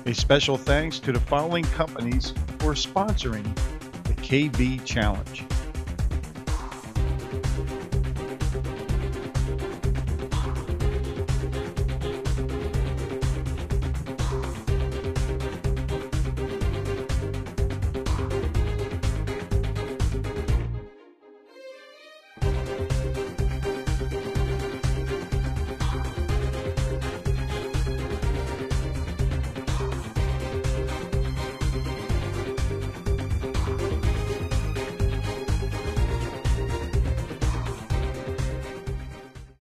A special thanks to the following companies for sponsoring the KB Challenge: